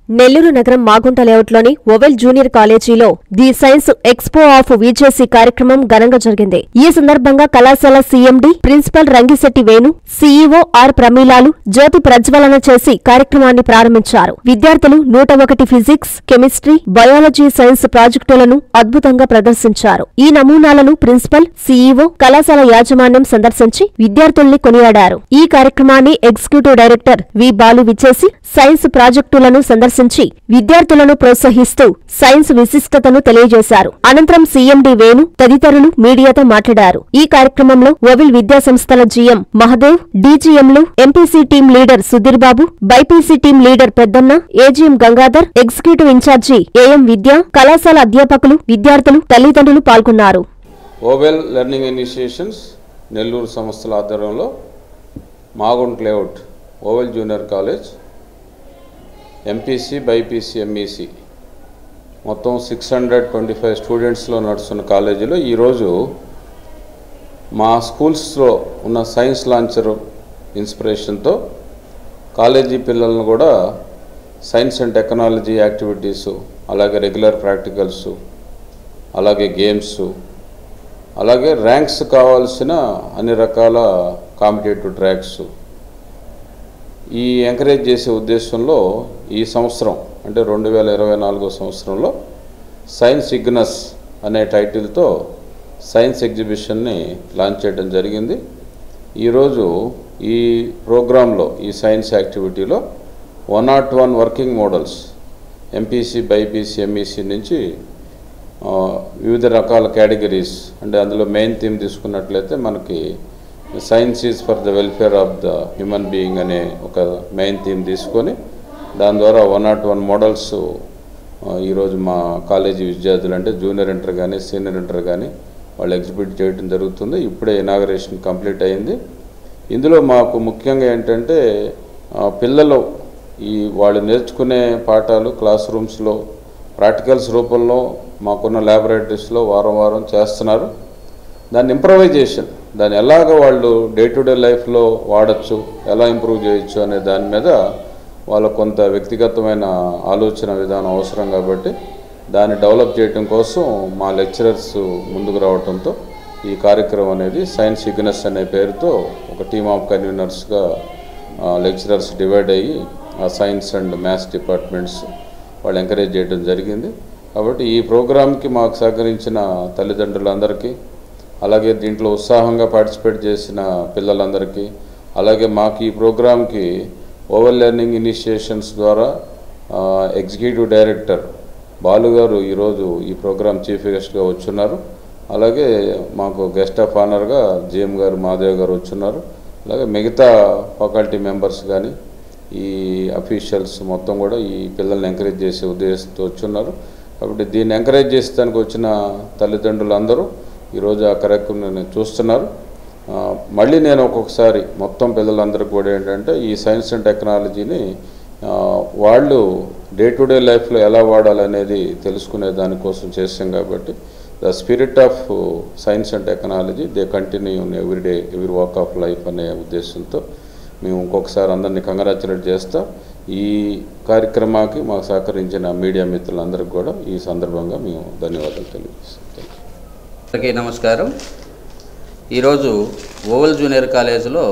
నెల్లూరు నగరం మాగుంట లేఅవుట్లోని Oval junior కాలేజీలో ది సైన్స్ ఎక్స్పో ఆఫ్ విజేసి కార్యక్రమం ఘనంగా జరిగింది. ఈ సందర్భంగా కళాశాల CMD principal Rangisetti Venu, CEO R ప్రమీలాలు జ్యోతి ప్రజ్వలన చేసి కార్యక్రమాన్ని ప్రారంభించారు. విద్యార్థులు 101 ఫిజిక్స్, కెమిస్ట్రీ, బయాలజీ సైన్స్ ప్రాజెక్టులను అద్భుతంగా ప్రదర్శించారు. ఈ నమూనాలను ప్రిన్సిపల్, సీఈఓ, కళాశాల యాజమాన్యం సందర్శించి విద్యార్థుల్ని కొనియాడారు. ఈ కార్యక్రమాన్ని ఎగ్జిక్యూటివ్ డైరెక్టర్ వి బాలు విచ్చేసి సైన్స్ ప్రాజెక్టులను సందర్శించి విద్యార్థులను ప్రోత్సహిస్తూ సైన్స్ విశిష్టతను తెలియజేశారు. అనంతరం సీఎండీ వేణు తదితరులు మీడియాతో మాట్లాడారు. ఈ కార్యక్రమంలో ఓవెల్ విద్యాసంస్థల జీఎం మహదేవ్, డీజీఎంలు, MPC team leader Sudheer Babu, BiPC team leader Peddanna, AGM Gangadhar, executive incharge AM Vidya, కళాశాల అధ్యాపకులు, విద్యార్థులు, తల్లిదండ్రులు పాల్గొన్నారు. ఓవెల్ లెర్నింగ్ ఇనిషియేషన్స్ నెల్లూరు సంస్థల ఆధ్వర్యంలో Magunta layout Oval junior college MPC, BiPC, MEC మొత్తం 625 స్టూడెంట్స్లో నడుస్తున్న కాలేజీలో ఈరోజు మా స్కూల్స్లో ఉన్న సైన్స్ లాంచర్ ఇన్స్పిరేషన్తో కాలేజీ పిల్లలను కూడా సైన్స్ అండ్ టెక్నాలజీ యాక్టివిటీసు, అలాగే రెగ్యులర్ ప్రాక్టికల్స్, అలాగే గేమ్స్, అలాగే ర్యాంక్స్ కావాల్సిన అన్ని రకాల కాంపిటేటివ్ ట్రాక్స్ ఈ ఎంకరేజ్ చేసే ఉద్దేశంలో ఈ సంవత్సరం అంటే 2024 సంవత్సరంలో సైన్స్ ఇగ్నస్ అనే టైటిల్తో సైన్స్ ఎగ్జిబిషన్ని లాంచ్ చేయడం జరిగింది. ఈరోజు ఈ ప్రోగ్రాంలో ఈ సైన్స్ యాక్టివిటీలో 101 working models MPC, BiPC, MEC నుంచి వివిధ రకాల కేటగిరీస్ అంటే అందులో మెయిన్ థీమ్ తీసుకున్నట్లయితే మనకి science is for the welfare of the human being అనే ఒక మెయిన్ థీమ్ తీసుకొని దాని ద్వారా 101 మోడల్స్ ఈరోజు మా కాలేజీ విద్యార్థులు అంటే జూనియర్ ఇంటర్ కానీ సీనియర్ ఇంటర్ కానీ వాళ్ళు ఎగ్జిబిట్ చేయడం జరుగుతుంది. ఇప్పుడే ఇనాగరేషన్ కంప్లీట్ అయింది. ఇందులో మాకు ముఖ్యంగా ఏంటంటే పిల్లలు వాళ్ళు నేర్చుకునే పాఠాలు క్లాస్ రూమ్స్లో ప్రాక్టికల్స్ రూపంలో మాకున్న ల్యాబొరేటరీస్లో వారం వారం చేస్తున్నారు. దాన్ని ఇంప్రవైజేషన్, దాన్ని ఎలాగ వాళ్ళు డే టు డే లైఫ్లో వాడచ్చు, ఎలా ఇంప్రూవ్ చేయొచ్చు అనే దాని మీద వాళ్ళ కొంత వ్యక్తిగతమైన ఆలోచన విధానం అవసరం కాబట్టి దాన్ని డెవలప్ చేయడం కోసం మా లెక్చరర్స్ ముందుకు రావడంతో ఈ కార్యక్రమం అనేది సైన్స్ ఇగ్నస్ అనే పేరుతో ఒక టీమ్ ఆఫ్ కన్వీనర్స్గా లెక్చరర్స్ డివైడ్ అయ్యి ఆ సైన్స్ అండ్ మ్యాథ్స్ డిపార్ట్మెంట్స్ వాళ్ళు ఎంకరేజ్ చేయడం జరిగింది. కాబట్టి ఈ ప్రోగ్రాంకి మాకు సహకరించిన తల్లిదండ్రులందరికీ, అలాగే దీంట్లో ఉత్సాహంగా పార్టిసిపేట్ చేసిన పిల్లలందరికీ, అలాగే మాకు ఈ ప్రోగ్రాంకి ఓవెల్ లెర్నింగ్ ఇనిషియేషన్స్ ద్వారా ఎగ్జిక్యూటివ్ డైరెక్టర్ బాలు గారు ఈరోజు ఈ ప్రోగ్రాం చీఫ్ గెస్ట్గా వచ్చున్నారు. అలాగే మాకు గెస్ట్ ఆఫ్ ఆనర్గా జీఎం గారు మాధవ్ గారు వచ్చున్నారు. అలాగే మిగతా ఫ్యాకల్టీ మెంబర్స్ కానీ ఈ అఫీషియల్స్ మొత్తం కూడా ఈ పిల్లల్ని ఎంకరేజ్ చేసే ఉద్దేశంతో వచ్చున్నారు. కాబట్టి దీన్ని ఎంకరేజ్ చేసేదానికి వచ్చిన తల్లిదండ్రులు అందరూ ఈరోజు ఆ కార్యక్రమాన్ని చూస్తున్నారు. మళ్ళీ నేను ఒక్కొక్కసారి మొత్తం పిల్లలందరికీ కూడా ఏంటంటే ఈ సైన్స్ అండ్ టెక్నాలజీని వాళ్ళు డే టు డే లైఫ్లో ఎలా వాడాలనేది తెలుసుకునే దానికోసం చేస్తాం. కాబట్టి the spirit of science and technology they continue in every day every walk of life అనే ఉద్దేశంతో మేము ఇంకొకసారి అందరినీ కంగ్రాచులేట్ చేస్తాం. ఈ కార్యక్రమానికి మాకు సహకరించిన మీడియా మిత్రులందరికీ కూడా ఈ సందర్భంగా మేము ధన్యవాదాలు తెలియజేస్తాం. అందరికీ నమస్కారం. ఈరోజు ఓవెల్ జూనియర్ కాలేజీలో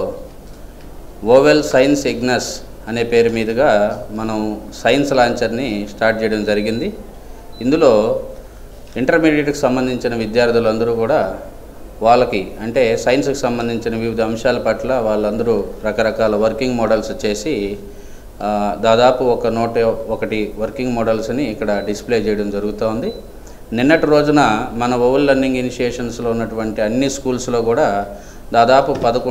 ఓవెల్ సైన్స్ ఇగ్నస్ అనే పేరు మీదుగా మనం సైన్స్ లాంచర్ని స్టార్ట్ చేయడం జరిగింది. ఇందులో ఇంటర్మీడియట్కి సంబంధించిన విద్యార్థులందరూ కూడా వాళ్ళకి అంటే సైన్స్కి సంబంధించిన వివిధ అంశాల పట్ల వాళ్ళందరూ రకరకాల వర్కింగ్ మోడల్స్ చేసి దాదాపు ఒక 101 వర్కింగ్ మోడల్స్ని ఇక్కడ డిస్ప్లే చేయడం జరుగుతోంది. నిన్నటి రోజున మన ఓవెల్ లెర్నింగ్ ఇనిషియేషన్స్లో ఉన్నటువంటి అన్ని స్కూల్స్లో కూడా దాదాపు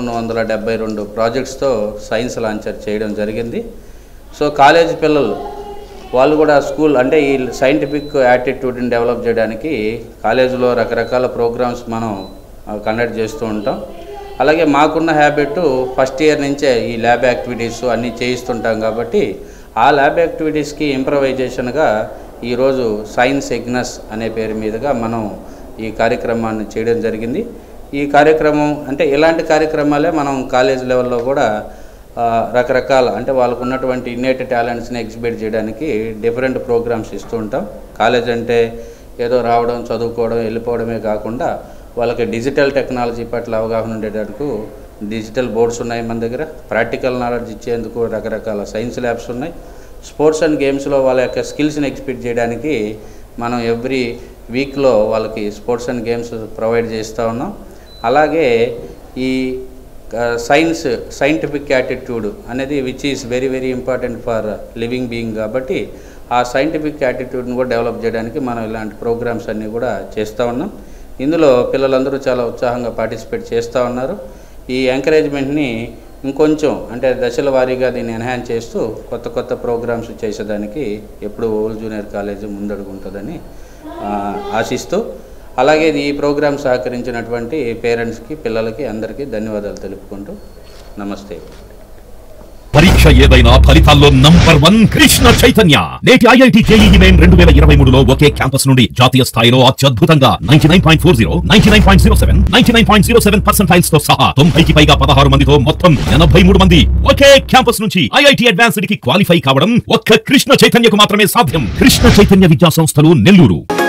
1172 ప్రాజెక్ట్స్తో సైన్స్ లాంచర్ చేయడం జరిగింది. సో కాలేజీ పిల్లలు వాళ్ళు కూడా స్కూల్ అంటే ఈ సైంటిఫిక్ యాటిట్యూడ్ని డెవలప్ చేయడానికి కాలేజీలో రకరకాల ప్రోగ్రామ్స్ మనం కండక్ట్ చేస్తూ ఉంటాం. అలాగే మాకున్న హ్యాబిట్ ఫస్ట్ ఇయర్ నుంచే ఈ ల్యాబ్ యాక్టివిటీస్ అన్నీ చేయిస్తుంటాం. కాబట్టి ఆ ల్యాబ్ యాక్టివిటీస్కి ఇంప్రవైజేషన్గా ఈరోజు సైన్స్ ఇగ్నస్ అనే పేరు మీదుగా మనం ఈ కార్యక్రమాన్ని చేయడం జరిగింది. ఈ కార్యక్రమం అంటే ఇలాంటి కార్యక్రమాలే మనం కాలేజ్ లెవెల్లో కూడా రకరకాల అంటే వాళ్ళకు ఉన్నటువంటి ఇన్నేట్ టాలెంట్స్ని ఎగ్జిబిట్ చేయడానికి డిఫరెంట్ ప్రోగ్రామ్స్ ఇస్తూ ఉంటాం. కాలేజ్ అంటే ఏదో రావడం చదువుకోవడం వెళ్ళిపోవడమే కాకుండా వాళ్ళకి డిజిటల్ టెక్నాలజీ పట్ల అవగాహన ఉండేటట్టుకు డిజిటల్ బోర్డ్స్ ఉన్నాయి మన దగ్గర. ప్రాక్టికల్ నాలెడ్జ్ ఇచ్చేందుకు రకరకాల సైన్స్ ల్యాబ్స్ ఉన్నాయి. స్పోర్ట్స్ అండ్ గేమ్స్లో వాళ్ళ యొక్క స్కిల్స్ని ఎక్స్పెక్ట్ చేయడానికి మనం ఎవ్రీ వీక్లో వాళ్ళకి స్పోర్ట్స్ అండ్ గేమ్స్ ప్రొవైడ్ చేస్తూ ఉన్నాం. అలాగే ఈ సైంటిఫిక్ యాటిట్యూడ్ అనేది which is very very important for living being కాబట్టి ఆ సైంటిఫిక్ యాటిట్యూడ్ని కూడా డెవలప్ చేయడానికి మనం ఇలాంటి ప్రోగ్రామ్స్ అన్నీ కూడా చేస్తూ ఉన్నాం. ఇందులో పిల్లలందరూ చాలా ఉత్సాహంగా పార్టిసిపేట్ చేస్తూ ఉన్నారు. ఈ ఎంకరేజ్మెంట్ని ఇంకొంచెం అంటే దశల వారీగా దీన్ని ఎన్హాన్స్ చేస్తూ కొత్త కొత్త ప్రోగ్రామ్స్ చేసేదానికి ఎప్పుడు ఓవెల్ జూనియర్ కాలేజ్ ముందడుగుంటుందని ఆశిస్తూ, అలాగే ఈ ప్రోగ్రాం సహకరించినటువంటి పేరెంట్స్కి పిల్లలకి అందరికీ ధన్యవాదాలు తెలుపుకుంటూ నమస్తే. పరీక్ష ఏదైనా ఫలితాల్లో నంబర్ 1 కృష్ణ చైతన్య. నేటి ఐఐటి జేఈఈ మెయిన్ 2023లో ఒకే క్యాంపస్ నుండి జాతీయ స్థాయిలో అత్యద్భుతంగా 99.40, 99.07, 99.07% తో సహా 90కి పైగా 16 మందితో మొత్తం 83 మంది ఒకే క్యాంపస్ నుంచి ఐఐటి అడ్వాన్స్డ్ కి క్వాలిఫై కావడం ఒక్క కృష్ణ చైతన్యకు మాత్రమే సాధ్యం. కృష్ణ చైతన్య విద్యా సంస్థలు, నెల్లూరు.